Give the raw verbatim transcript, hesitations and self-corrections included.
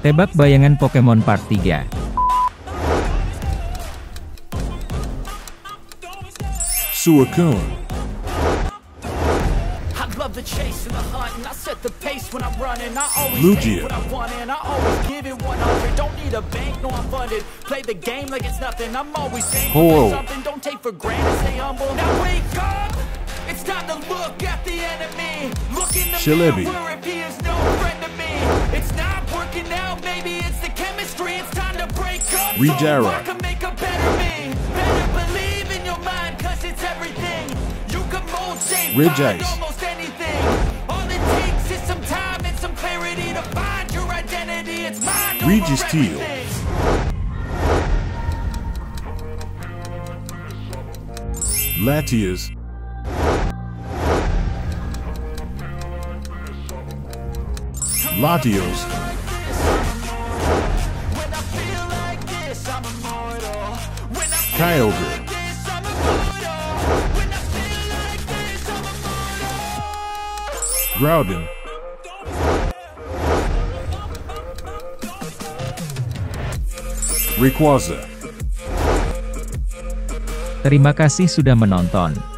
Tebak bayangan Pokemon Part tiga. Suicune. LUGIA. Ho. Shillebi. Rejara. Ridge Ice. Regis Teal. Latias. Latios. Kyogre. Groudon. RAYQUAZA. Terima kasih sudah menonton.